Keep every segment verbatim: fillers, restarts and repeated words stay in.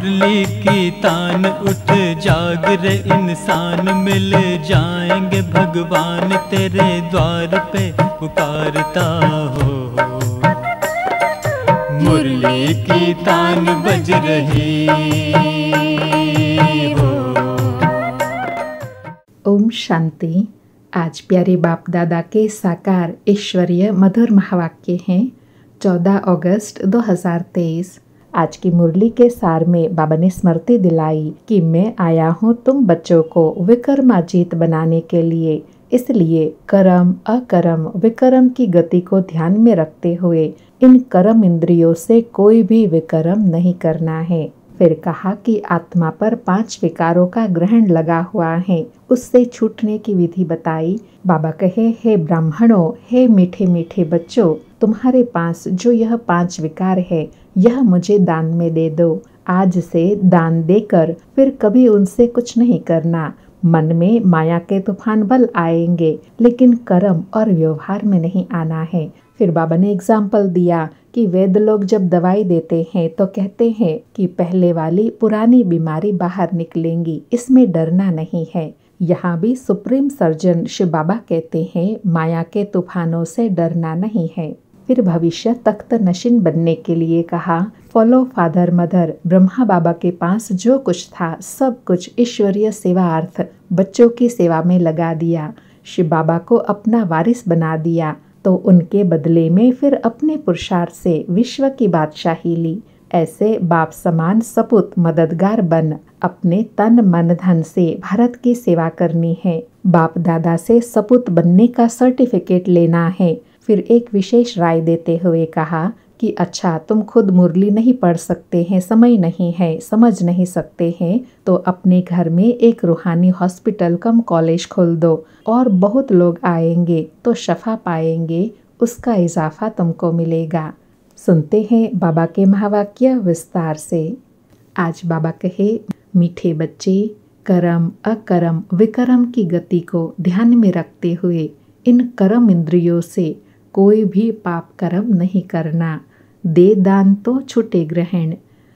मुरली की तान उठ जाग रे इंसान, मिल जाएंगे भगवान तेरे द्वार पे पुकारता हो। मुरली की तान बज रही हो। ओम शांति। आज प्यारे बाप दादा के साकार ईश्वरीय मधुर महावाक्य हैं चौदह अगस्त दो हज़ार तेईस। आज की मुरली के सार में बाबा ने स्मृति दिलाई कि मैं आया हूँ तुम बच्चों को विकर्माजीत बनाने के लिए। इसलिए कर्म अकर्म विकर्म की गति को ध्यान में रखते हुए इन कर्म इंद्रियों से कोई भी विकर्म नहीं करना है। फिर कहा कि आत्मा पर पांच विकारों का ग्रहण लगा हुआ है, उससे छूटने की विधि बताई। बाबा कहे, हे ब्राह्मणों, हे मीठे मीठे बच्चों, तुम्हारे पास जो यह पांच विकार है यह मुझे दान में दे दो। आज से दान देकर फिर कभी उनसे कुछ नहीं करना। मन में माया के तूफान बल आएंगे, लेकिन कर्म और व्यवहार में नहीं आना है। फिर बाबा ने एग्जाम्पल दिया कि वैद लोग जब दवाई देते हैं तो कहते हैं कि पहले वाली पुरानी बीमारी बाहर निकलेंगी, इसमें डरना नहीं है। यहाँ भी सुप्रीम सर्जन शिव बाबा कहते हैं माया के तूफानों से डरना नहीं है। फिर भविष्य तख्त नशीन बनने के लिए कहा, follow father mother. Brahma Baba के पास जो कुछ था सब कुछ ईश्वरीय सेवा अर्थ बच्चों की सेवा में लगा दिया। शिव बाबा को अपना वारिस बना दिया तो उनके बदले में फिर अपने पुरुषार्थ से विश्व की बादशाही ली। ऐसे बाप समान सपूत मददगार बन अपने तन मन धन से भारत की सेवा करनी है। बाप दादा से सपूत बनने का सर्टिफिकेट लेना है। फिर एक विशेष राय देते हुए कहा कि अच्छा, तुम खुद मुरली नहीं पढ़ सकते हैं, समय नहीं है, समझ नहीं सकते हैं, तो अपने घर में एक रूहानी हॉस्पिटल कम कॉलेज खोल दो और बहुत लोग आएंगे तो शफा पाएंगे, उसका इजाफा तुमको मिलेगा। सुनते हैं बाबा के महावाक्य विस्तार से। आज बाबा कहे, मीठे बच्चे, कर्म अकर्म विकर्म की गति को ध्यान में रखते हुए इन कर्म इंद्रियों से कोई भी पाप कर्म नहीं करना। दे दान तो छूटे ग्रहण।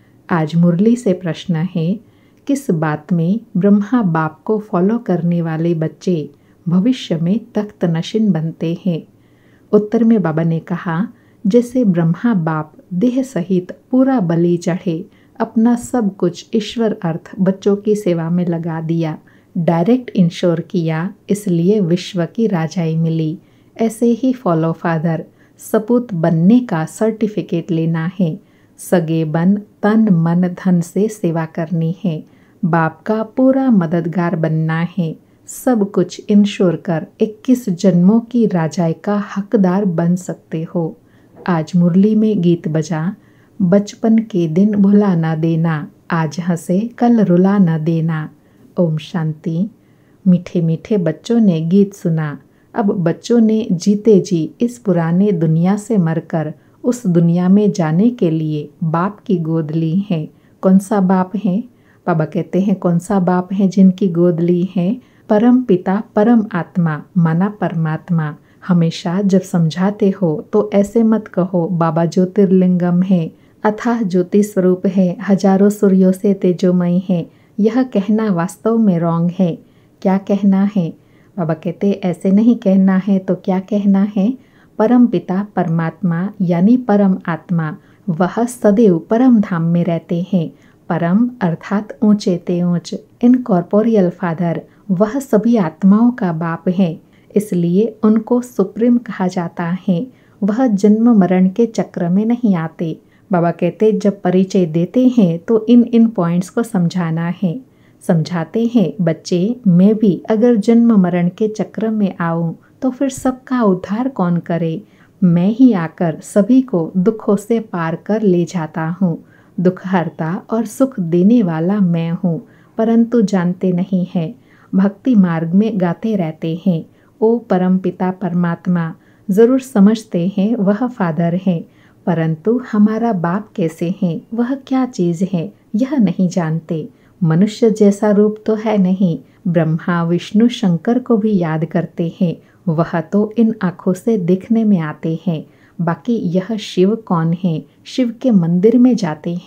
आज मुरली से प्रश्न है, किस बात में ब्रह्मा बाप को फॉलो करने वाले बच्चे भविष्य में तख्त नशीन बनते हैं? उत्तर में बाबा ने कहा, जैसे ब्रह्मा बाप देह सहित पूरा बलि चढ़े, अपना सब कुछ ईश्वर अर्थ बच्चों की सेवा में लगा दिया, डायरेक्ट इंश्योर किया, इसलिए विश्व की राजाई मिली। ऐसे ही फॉलो फादर सपूत बनने का सर्टिफिकेट लेना है। सगे बन तन मन धन से सेवा करनी है। बाप का पूरा मददगार बनना है। सब कुछ इंश्योर कर इक्कीस जन्मों की राजाई का हकदार बन सकते हो। आज मुरली में गीत बजा, बचपन के दिन भुला ना देना, आज हंसे कल रुला ना देना। ओम शांति। मीठे मीठे बच्चों ने गीत सुना। अब बच्चों ने जीते जी इस पुराने दुनिया से मरकर उस दुनिया में जाने के लिए बाप की गोद ली है। कौन सा बाप है? बाबा कहते हैं, कौन सा बाप है जिनकी गोद ली है? परम पिता परम आत्मा माना परमात्मा। हमेशा जब समझाते हो तो ऐसे मत कहो बाबा ज्योतिर्लिंगम है, अथाह ज्योति स्वरूप है, हजारों सूर्यों से तेजोमय है। यह कहना वास्तव में रॉन्ग है। क्या कहना है? बाबा कहते ऐसे नहीं कहना है तो क्या कहना है? परम पिता परमात्मा यानी परम आत्मा, वह सदैव परम धाम में रहते हैं। परम अर्थात ऊंचे ते ऊंच, इनकॉर्पोरियल फादर, वह सभी आत्माओं का बाप है, इसलिए उनको सुप्रीम कहा जाता है। वह जन्म मरण के चक्र में नहीं आते। बाबा कहते जब परिचय देते हैं तो इन इन पॉइंट्स को समझाना है। समझाते हैं, बच्चे, मैं भी अगर जन्म मरण के चक्र में आऊं तो फिर सबका उद्धार कौन करे? मैं ही आकर सभी को दुखों से पार कर ले जाता हूँ। दुखहर्ता और सुख देने वाला मैं हूँ, परंतु जानते नहीं हैं। भक्ति मार्ग में गाते रहते हैं, ओ परम पिता परमात्मा। ज़रूर समझते हैं वह फादर हैं, परंतु हमारा बाप कैसे हैं, वह क्या चीज़ है, यह नहीं जानते। मनुष्य जैसा रूप तो है नहीं। ब्रह्मा विष्णु शंकर को भी याद करते हैं, वह तो इन आँखों से दिखने में आते हैं। बाकी यह शिव कौन है? शिव के मंदिर में जाते हैं,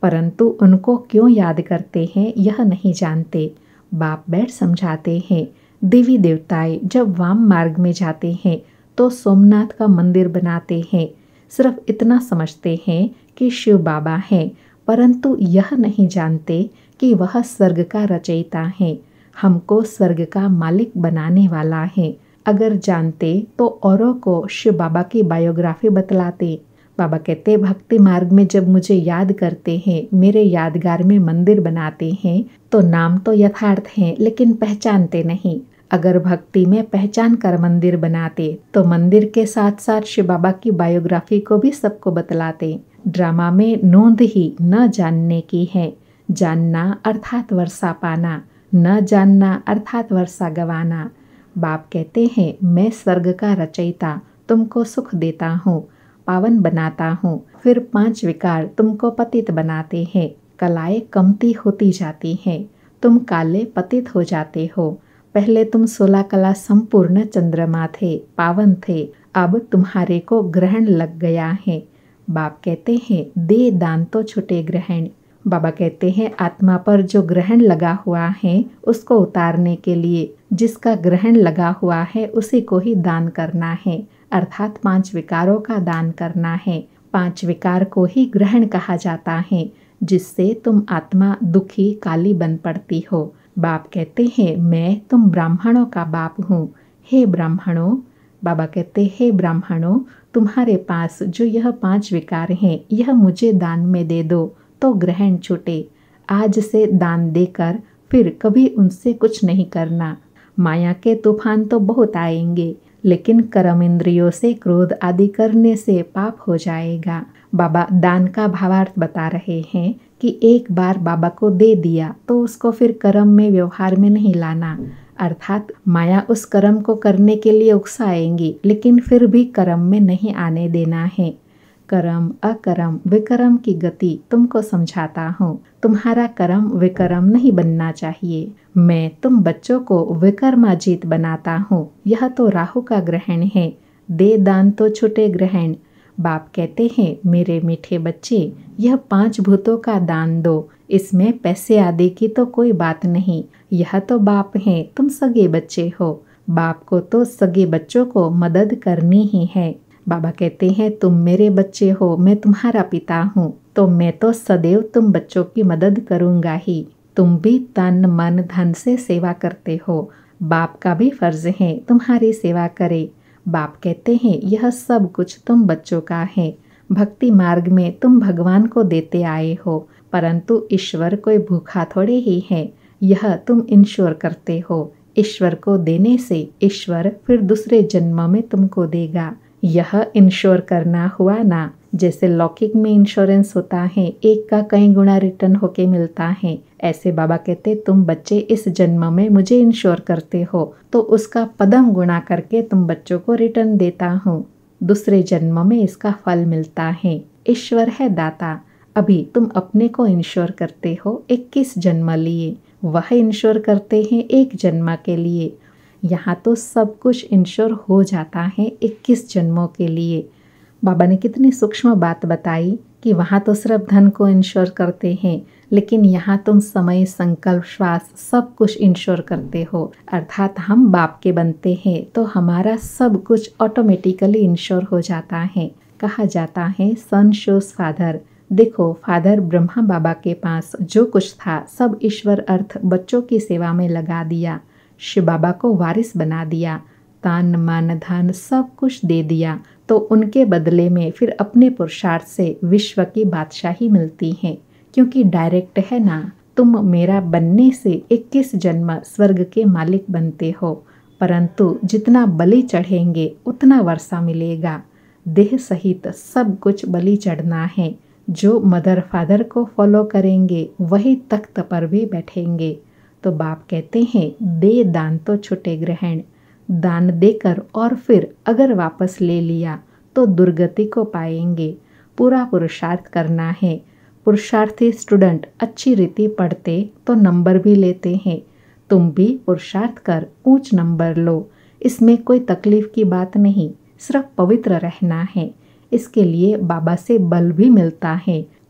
परंतु उनको क्यों याद करते हैं यह नहीं जानते। बाप बैठ समझाते हैं, देवी देवताएं जब वाम मार्ग में जाते हैं तो सोमनाथ का मंदिर बनाते हैं। सिर्फ इतना समझते हैं कि शिव बाबा हैं, परंतु यह नहीं जानते कि वह स्वर्ग का रचयिता है, हमको स्वर्ग का मालिक बनाने वाला है। अगर जानते तो औरों को शिव बाबा की बायोग्राफी बतलाते। बाबा कहते, भक्ति मार्ग में जब मुझे याद करते हैं, मेरे यादगार में मंदिर बनाते हैं, तो नाम तो यथार्थ हैं लेकिन पहचानते नहीं। अगर भक्ति में पहचान कर मंदिर बनाते तो मंदिर के साथ साथ शिव बाबा की बायोग्राफी को भी सबको बतलाते। ड्रामा में नोंद ही न जानने की है, जानना अर्थात वर्षा पाना, न जानना अर्थात वर्षा गवाना। बाप कहते हैं, मैं स्वर्ग का रचयिता तुमको सुख देता हूँ, पावन बनाता हूँ, फिर पांच विकार तुमको पतित बनाते हैं। कलाएं कमती होती जाती हैं, तुम काले पतित हो जाते हो। पहले तुम सोलह कला संपूर्ण चंद्रमा थे, पावन थे, अब तुम्हारे को ग्रहण लग गया है। बाप कहते हैं, दे दान तो छुटे ग्रहण। बाबा कहते हैं, आत्मा पर जो ग्रहण लगा हुआ है उसको उतारने के लिए जिसका ग्रहण लगा हुआ है उसी को ही दान करना है, अर्थात पांच विकारों का दान करना है। पांच विकार को ही ग्रहण कहा जाता है, जिससे तुम आत्मा दुखी काली बन पड़ती हो। बाप कहते हैं, मैं तुम ब्राह्मणों का बाप हूँ। हे ब्राह्मणों, बाबा कहते, हे ब्राह्मणों, तुम्हारे पास जो यह पांच विकार हैं यह मुझे दान में दे दो तो ग्रहण छूटे। आज से दान देकर फिर कभी उनसे कुछ नहीं करना। माया के तूफान तो बहुत आएंगे, लेकिन कर्म इंद्रियों से क्रोध आदि करने से पाप हो जाएगा। बाबा दान का भावार्थ बता रहे हैं कि एक बार बाबा को दे दिया तो उसको फिर कर्म में व्यवहार में नहीं लाना, अर्थात माया उस कर्म को करने के लिए उकसाएंगी लेकिन फिर भी कर्म में नहीं आने देना है। कर्म अकर्म विकर्म की गति तुमको समझाता हूँ। तुम्हारा कर्म विकर्म नहीं बनना चाहिए। मैं तुम बच्चों को विकर्माजीत बनाता हूँ। यह तो राहु का ग्रहण है, दे दान तो छुटे ग्रहण। बाप कहते हैं, मेरे मीठे बच्चे, यह पांच भूतों का दान दो, इसमें पैसे आदि की तो कोई बात नहीं। यह तो बाप हैं, तुम सगे बच्चे हो। बाप को तो सगे बच्चों को मदद करनी ही है। बाबा कहते हैं, तुम मेरे बच्चे हो, मैं तुम्हारा पिता हूँ, तो मैं तो सदैव तुम बच्चों की मदद करूँगा ही। तुम भी तन मन धन से सेवा करते हो, बाप का भी फर्ज है तुम्हारी सेवा करे। बाप कहते हैं, यह सब कुछ तुम बच्चों का है। भक्ति मार्ग में तुम भगवान को देते आए हो, परंतु ईश्वर कोई भूखा थोड़े ही है, यह तुम इंश्योर करते हो। ईश्वर को देने से ईश्वर फिर दूसरे जन्म में तुमको देगा। यह इंश्योर करना हुआ ना, जैसे लौकिक में इंश्योरेंस होता है, एक का कई गुना रिटर्न होके मिलता है, ऐसे बाबा कहते तुम बच्चे इस जन्म में मुझे इंश्योर करते हो तो उसका पदम गुणा करके तुम बच्चों को रिटर्न देता हूँ। दूसरे जन्म में इसका फल मिलता है। ईश्वर है दाता। अभी तुम अपने को इंश्योर करते हो इक्कीस जन्म लिए, वह इंश्योर करते हैं एक जन्म के लिए। यहाँ तो सब कुछ इंश्योर हो जाता है इक्कीस जन्मों के लिए। बाबा ने कितनी सूक्ष्म बात बताई कि वहाँ तो सिर्फ धन को इंश्योर करते हैं, लेकिन यहाँ तुम समय, संकल्प, श्वास सब कुछ इंश्योर करते हो। अर्थात हम बाप के बनते हैं तो हमारा सब कुछ ऑटोमेटिकली इंश्योर हो जाता है। कहा जाता है सन शोज फादर। देखो, फादर ब्रह्मा बाबा के पास जो कुछ था सब ईश्वर अर्थ बच्चों की सेवा में लगा दिया। शिव बाबा को वारिस बना दिया, तन मन धन सब कुछ दे दिया, तो उनके बदले में फिर अपने पुरुषार्थ से विश्व की बादशाही मिलती है, क्योंकि डायरेक्ट है ना। तुम मेरा बनने से इक्कीस जन्म स्वर्ग के मालिक बनते हो, परंतु जितना बलि चढ़ेंगे उतना वर्षा मिलेगा। देह सहित सब कुछ बलि चढ़ना है। जो मदर फादर को फॉलो करेंगे वही तख्त पर भी बैठेंगे। तो बाप कहते हैं, दे दान तो छुटे ग्रहण। दान देकर और फिर अगर वापस ले लिया तो दुर्गति को पाएंगे। पूरा पुरुषार्थ करना है। पुरुषार्थी स्टूडेंट अच्छी रीति पढ़ते तो नंबर भी लेते हैं। तुम भी पुरुषार्थ कर ऊंच नंबर लो, इसमें कोई तकलीफ की बात नहीं, सिर्फ पवित्र रहना है। इसके लिए बाबा से बल भी मिलता है,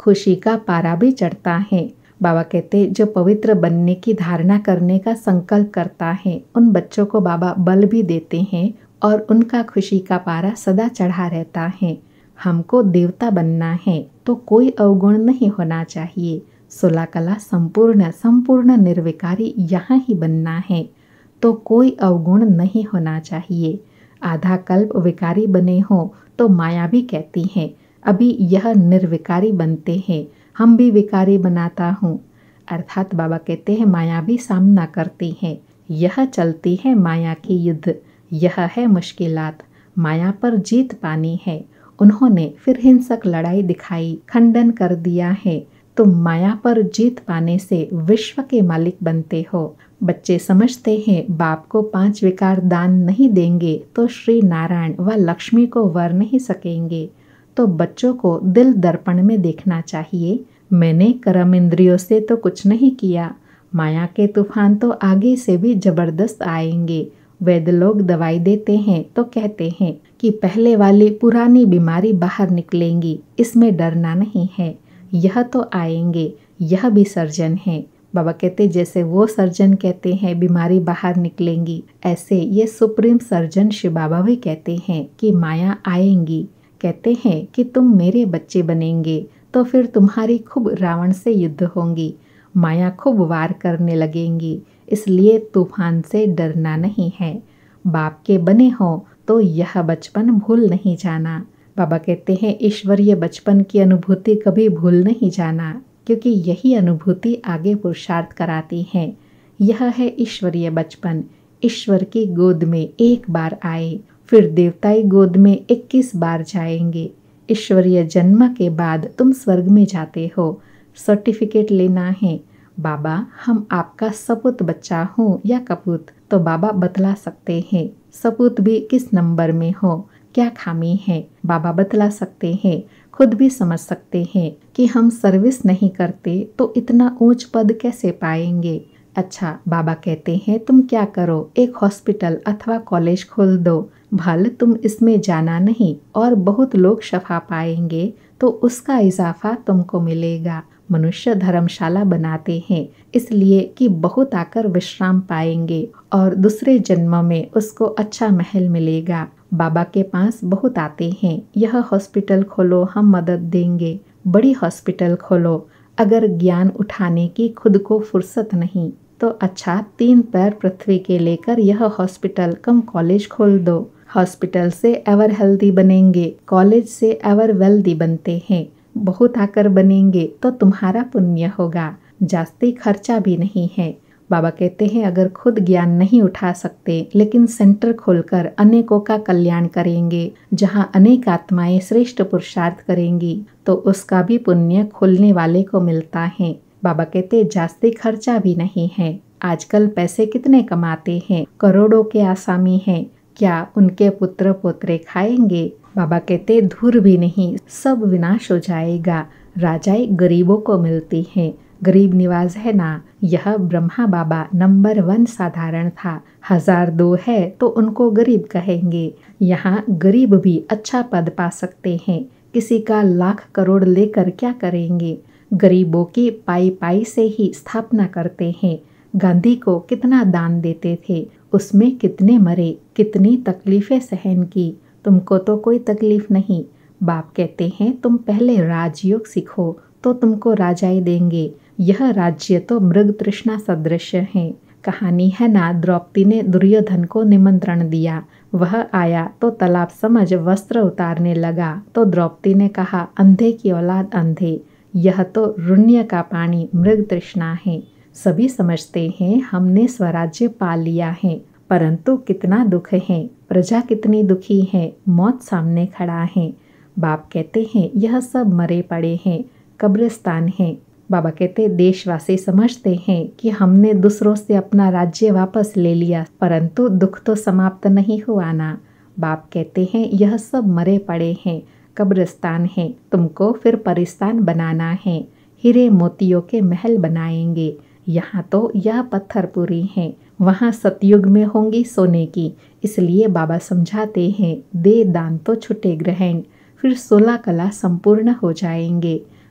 खुशी का पारा भी चढ़ता है। बाबा कहते जो पवित्र बनने की धारणा करने का संकल्प करता है उन बच्चों को बाबा बल भी देते हैं और उनका खुशी का पारा सदा चढ़ा रहता है। हमको देवता बनना है तो कोई अवगुण नहीं होना चाहिए। सोलह कला संपूर्ण संपूर्ण निर्विकारी यहाँ ही बनना है तो कोई अवगुण नहीं होना चाहिए। आधा कल्प विकारी बने हो तो माया भी कहती है अभी यह निर्विकारी बनते हैं, हम भी विकारी बनाता हूँ। अर्थात बाबा कहते हैं माया भी सामना करती है। यह चलती है माया की युद्ध, यह है मुश्किलात। माया पर जीत पानी है। उन्होंने फिर हिंसक लड़ाई दिखाई, खंडन कर दिया है। तुम माया पर जीत पाने से विश्व के मालिक बनते हो। बच्चे समझते हैं बाप को पांच विकार दान नहीं देंगे तो श्री नारायण व लक्ष्मी को वर नहीं सकेंगे। तो बच्चों को दिल दर्पण में देखना चाहिए। मैंने कर्म इंद्रियों से तो कुछ नहीं किया, माया के तूफान तो आगे से भी जबरदस्त आएंगे। वैद्य लोग दवाई देते हैं तो कहते हैं कि पहले वाली पुरानी बीमारी बाहर निकलेंगी, इसमें डरना नहीं है। यह तो आएंगे, यह भी सर्जन है। बाबा कहते जैसे वो सर्जन कहते हैं बीमारी बाहर निकलेंगी, ऐसे ये सुप्रीम सर्जन शिव बाबा भी कहते हैं कि माया आएंगी। कहते हैं कि तुम मेरे बच्चे बनेंगे तो फिर तुम्हारी खूब रावण से युद्ध होंगी, माया खूब वार करने लगेंगी, इसलिए तूफान से डरना नहीं है। बाप के बने हो तो यह बचपन भूल नहीं जाना। बाबा कहते हैं ईश्वरीय बचपन की अनुभूति कभी भूल नहीं जाना, क्योंकि यही अनुभूति आगे पुरुषार्थ कराती है। यह है ईश्वरीय बचपन। ईश्वर की गोद में एक बार आए, फिर देवताई गोद में इक्कीस बार जाएंगे। ईश्वरीय जन्म के बाद तुम स्वर्ग में जाते हो। सर्टिफिकेट लेना है, बाबा हम आपका सपूत बच्चा हूँ या कपूत, तो बाबा बतला सकते हैं। सपूत भी किस नंबर में हो, क्या खामी है, बाबा बतला सकते हैं। खुद भी समझ सकते हैं कि हम सर्विस नहीं करते तो इतना ऊंच पद कैसे पाएंगे। अच्छा, बाबा कहते हैं तुम क्या करो, एक हॉस्पिटल अथवा कॉलेज खोल दो, भले तुम इसमें जाना नहीं और बहुत लोग शफा पाएंगे तो उसका इजाफा तुमको मिलेगा। मनुष्य धर्मशाला बनाते हैं इसलिए कि बहुत आकर विश्राम पाएंगे और दूसरे जन्म में उसको अच्छा महल मिलेगा। बाबा के पास बहुत आते हैं, यह हॉस्पिटल खोलो हम मदद देंगे, बड़ी हॉस्पिटल खोलो। अगर ज्ञान उठाने की खुद को फुर्सत नहीं तो अच्छा तीन पैर पृथ्वी के लेकर यह हॉस्पिटल कम कॉलेज खोल दो। हॉस्पिटल से एवर हेल्दी बनेंगे, कॉलेज से एवर वेल्दी बनते हैं। बहुत आकर बनेंगे तो तुम्हारा पुण्य होगा, जास्ती खर्चा भी नहीं है। बाबा कहते हैं अगर खुद ज्ञान नहीं उठा सकते लेकिन सेंटर खोलकर अनेकों का कल्याण करेंगे, जहां अनेक आत्माएं श्रेष्ठ पुरुषार्थ करेंगी तो उसका भी पुण्य खोलने वाले को मिलता है। बाबा कहते जास्ती खर्चा भी नहीं है। आजकल पैसे कितने कमाते हैं, करोड़ों के आसामी हैं, क्या उनके पुत्र पोत्रे खाएंगे? बाबा कहते धूर भी नहीं, सब विनाश हो जाएगा। राजाई गरीबों को मिलती है, गरीब निवाज है ना। यह ब्रह्मा बाबा नंबर वन साधारण था, हजार दो है तो उनको गरीब कहेंगे। यहाँ गरीब भी अच्छा पद पा सकते हैं, किसी का लाख करोड़ लेकर क्या करेंगे। गरीबों की पाई पाई से ही स्थापना करते हैं। गांधी को कितना दान देते थे, उसमें कितने मरे, कितनी तकलीफें सहन की। तुमको तो कोई तकलीफ नहीं। बाप कहते हैं तुम पहले राजयोग सीखो तो तुमको राजाई देंगे। यह राज्य तो मृग तृष्णा सदृश है। कहानी है ना, द्रौपदी ने दुर्योधन को निमंत्रण दिया, वह आया तो तालाब समझ वस्त्र उतारने लगा तो द्रौपदी ने कहा अंधे की औलाद अंधे, यह तो रुण्य का पानी मृग तृष्णा है। सभी समझते हैं हमने स्वराज्य पा लिया है, परंतु कितना दुख है, प्रजा कितनी दुखी है, मौत सामने खड़ा है। बाप कहते हैं यह सब मरे पड़े हैं, कब्रिस्तान है। बाबा कहते देशवासी समझते हैं कि हमने दूसरों से अपना राज्य वापस ले लिया, परंतु दुख तो समाप्त नहीं हुआ ना। बाप कहते हैं यह सब मरे पड़े हैं, कब्रिस्तान है, तुमको फिर परिस्तान बनाना है। हीरे मोतियों के महल बनाएंगे। यहाँ तो यह पत्थरपुरी है, वहाँ सतयुग में होंगी सोने की। इसलिए बाबा समझाते हैं दे दान तो छुटे ग्रहण, फिर सोलह कला संपूर्ण हो जाएंगे।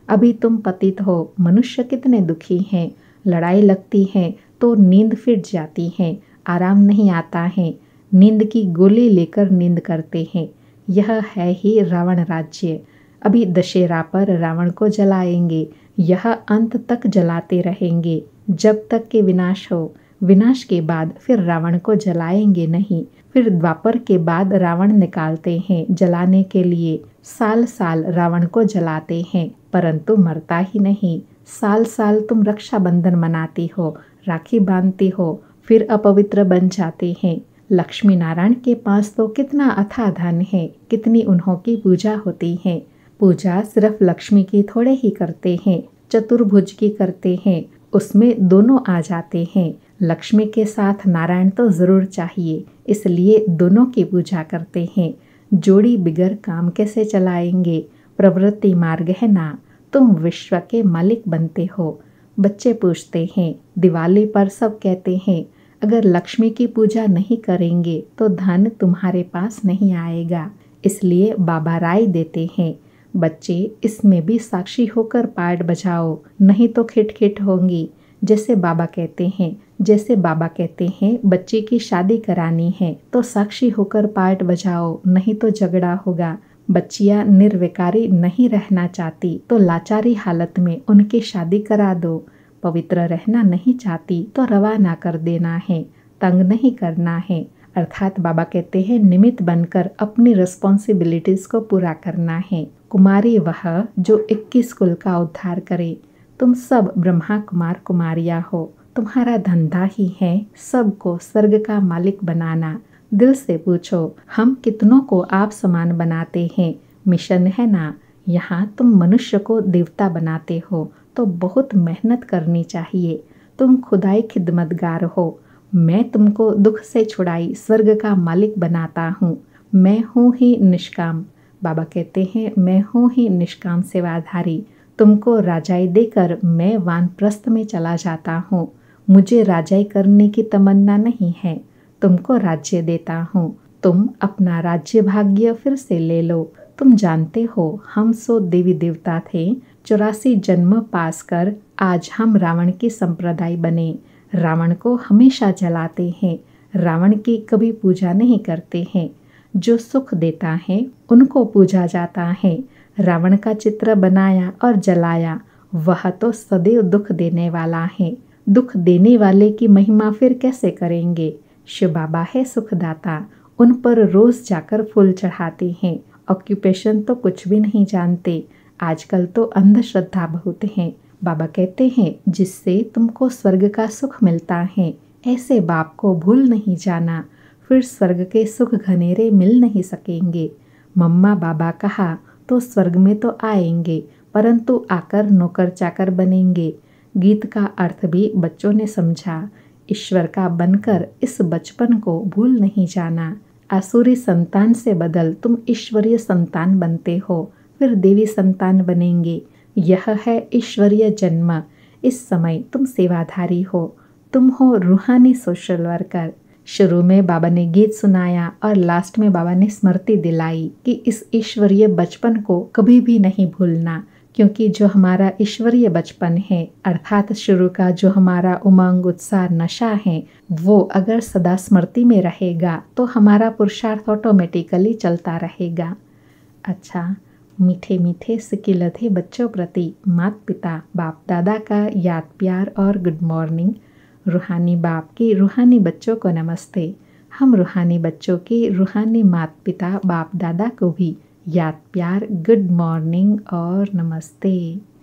अभी तुम पतित हो, मनुष्य कितने दुखी हैं। लड़ाई लगती है तो नींद फिट जाती है, आराम नहीं आता है, नींद की गोली लेकर नींद करते हैं। यह है ही रावण राज्य। अभी दशहरा पर रावण को जलाएंगे, यह अंत तक जलाते रहेंगे जब तक कि विनाश हो। विनाश के बाद फिर रावण को जलाएंगे नहीं। फिर द्वापर के बाद रावण निकालते हैं जलाने के लिए। साल साल रावण को जलाते हैं परंतु मरता ही नहीं। साल साल तुम रक्षाबंधन मनाती हो, राखी बांधती हो, फिर अपवित्र बन जाते हैं। लक्ष्मी नारायण के पास तो कितना अथाह धन है, कितनी उन्हों की पूजा होती है। पूजा सिर्फ लक्ष्मी की थोड़े ही करते हैं, चतुर्भुज की करते हैं, उसमें दोनों आ जाते हैं। लक्ष्मी के साथ नारायण तो ज़रूर चाहिए, इसलिए दोनों की पूजा करते हैं। जोड़ी बिगर काम कैसे चलाएंगे, प्रवृत्ति मार्ग है ना। तुम विश्व के मालिक बनते हो। बच्चे पूछते हैं, दिवाली पर सब कहते हैं अगर लक्ष्मी की पूजा नहीं करेंगे तो धन तुम्हारे पास नहीं आएगा, इसलिए बाबा राय देते हैं बच्चे इसमें भी साक्षी होकर पाठ बजाओ, नहीं तो खिटखिट होंगी। जैसे बाबा कहते हैं जैसे बाबा कहते हैं बच्चे की शादी करानी है तो साक्षी होकर पाठ बजाओ, नहीं तो झगड़ा होगा। बच्चियां निर्विकारी नहीं रहना चाहती तो लाचारी हालत में उनकी शादी करा दो। पवित्र रहना नहीं चाहती तो रवाना कर देना है, तंग नहीं करना है। अर्थात बाबा कहते हैं निमित्त बनकर अपनी रिस्पॉन्सिबिलिटीज को पूरा करना है। कुमारी वह जो इक्कीस कुल का उद्धार करे। तुम सब ब्रह्मा कुमार कुमारियाँ हो, तुम्हारा धंधा ही है सबको स्वर्ग का मालिक बनाना। दिल से पूछो हम कितनों को आप समान बनाते हैं, मिशन है ना। यहाँ तुम मनुष्य को देवता बनाते हो तो बहुत मेहनत करनी चाहिए। तुम खुदाई खिदमतगार हो, मैं तुमको दुख से छुड़ाई स्वर्ग का मालिक बनाता हूँ। मैं हूँ ही निष्काम, बाबा कहते हैं मैं हूँ ही निष्काम सेवाधारी। तुमको राजाई देकर मैं वानप्रस्थ में चला जाता हूँ। मुझे राजाई करने की तमन्ना नहीं है, तुमको राज्य देता हूँ। तुम अपना राज्य भाग्य फिर से ले लो। तुम जानते हो हम सो देवी देवता थे, चौरासी जन्म पास कर आज हम रावण की संप्रदाय बने। रावण को हमेशा जलाते हैं, रावण की कभी पूजा नहीं करते हैं। जो सुख देता है उनको पूजा जाता है। रावण का चित्र बनाया और जलाया, वह तो सदैव दुख देने वाला है। दुख देने वाले की महिमा फिर कैसे करेंगे। शिव बाबा है सुखदाता, उन पर रोज जाकर फूल चढ़ाते हैं। ऑक्यूपेशन तो कुछ भी नहीं जानते, आजकल तो अंधश्रद्धा बहुत है। बाबा कहते हैं जिससे तुमको स्वर्ग का सुख मिलता है, ऐसे बाप को भूल नहीं जाना, फिर स्वर्ग के सुख घनेरे मिल नहीं सकेंगे। मम्मा बाबा कहा तो स्वर्ग में तो आएंगे, परंतु आकर नौकर चाकर बनेंगे। गीत का अर्थ भी बच्चों ने समझा। ईश्वर का बनकर इस बचपन को भूल नहीं जाना। आसुरी संतान से बदल तुम ईश्वरीय संतान बनते हो, फिर देवी संतान बनेंगे। यह है ईश्वरीय जन्म। इस समय तुम सेवाधारी हो, तुम हो रूहानी सोशल वर्कर। शुरू में बाबा ने गीत सुनाया और लास्ट में बाबा ने स्मृति दिलाई कि इस ईश्वरीय बचपन को कभी भी नहीं भूलना, क्योंकि जो हमारा ईश्वरीय बचपन है अर्थात शुरू का जो हमारा उमंग उत्साह नशा है, वो अगर सदा स्मृति में रहेगा तो हमारा पुरुषार्थ ऑटोमेटिकली चलता रहेगा। अच्छा, मीठे मीठे सिकिलधे बच्चों प्रति माता पिता बाप दादा का याद प्यार और गुड मॉर्निंग। रूहानी बाप की रूहानी बच्चों को नमस्ते। हम रूहानी बच्चों की रूहानी माता पिता बाप दादा को भी याद प्यार गुड मॉर्निंग और नमस्ते।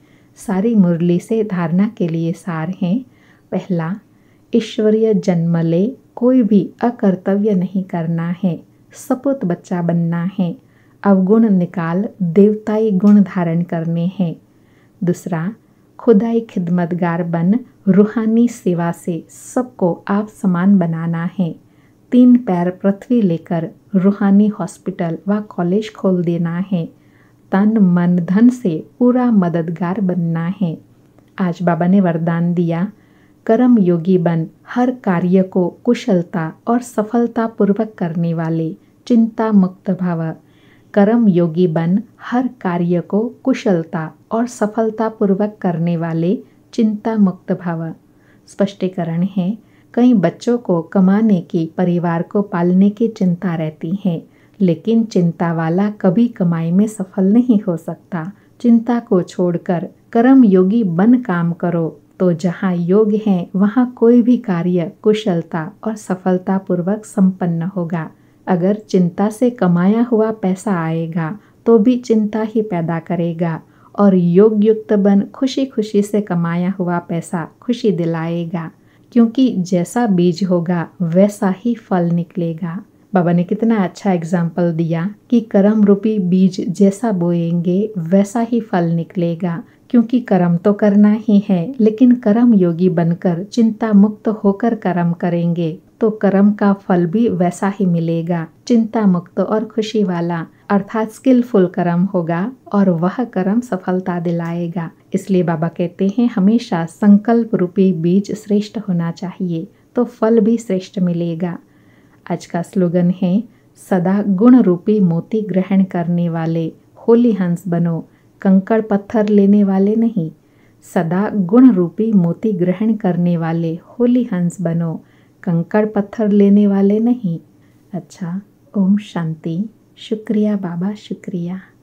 सारी मुरली से धारणा के लिए सार हैं। पहला, ईश्वरीय जन्म ले कोई भी अकर्तव्य नहीं करना है, सपूत बच्चा बनना है। अवगुण निकाल देवताई गुण धारण करने हैं। दूसरा, खुदाई खिदमतगार बन रूहानी सेवा से सबको आप समान बनाना है। तीन पैर पृथ्वी लेकर रूहानी हॉस्पिटल व कॉलेज खोल देना है। तन मन धन से पूरा मददगार बनना है। आज बाबा ने वरदान दिया, कर्म योगी बन हर कार्य को कुशलता और सफलता पूर्वक करने वाले, चिंता मुक्त भव। कर्म योगी बन हर कार्य को कुशलता और सफलतापूर्वक करने वाले चिंता मुक्त भव। स्पष्टीकरण है, कई बच्चों को कमाने की, परिवार को पालने की चिंता रहती है, लेकिन चिंता वाला कभी कमाई में सफल नहीं हो सकता। चिंता को छोड़कर कर्म योगी बन काम करो तो जहाँ योग है वहाँ कोई भी कार्य कुशलता और सफलतापूर्वक संपन्न होगा। अगर चिंता से कमाया हुआ पैसा आएगा तो भी चिंता ही पैदा करेगा, और योग युक्त बन खुशी खुशी से कमाया हुआ पैसा खुशी दिलाएगा, क्योंकि जैसा बीज होगा वैसा ही फल निकलेगा। बाबा ने कितना अच्छा एग्जाम्पल दिया कि कर्म रूपी बीज जैसा बोएंगे वैसा ही फल निकलेगा, क्योंकि कर्म तो करना ही है, लेकिन कर्म योगी बनकर चिंता मुक्त होकर कर्म करेंगे तो कर्म का फल भी वैसा ही मिलेगा, चिंता मुक्त और खुशी वाला, अर्थात स्किलफुल कर्म होगा और वह कर्म सफलता दिलाएगा। इसलिए बाबा कहते हैं हमेशा संकल्प रूपी बीज श्रेष्ठ होना चाहिए तो फल भी श्रेष्ठ मिलेगा। आज का स्लोगन है, सदा गुण रूपी मोती ग्रहण करने वाले होली हंस बनो, कंकड़ पत्थर लेने वाले नहीं। सदा गुण रूपी मोती ग्रहण करने वाले होली हंस बनो, कंकड़ पत्थर लेने वाले नहीं। अच्छा, ओम शांति। शुक्रिया बाबा, शुक्रिया।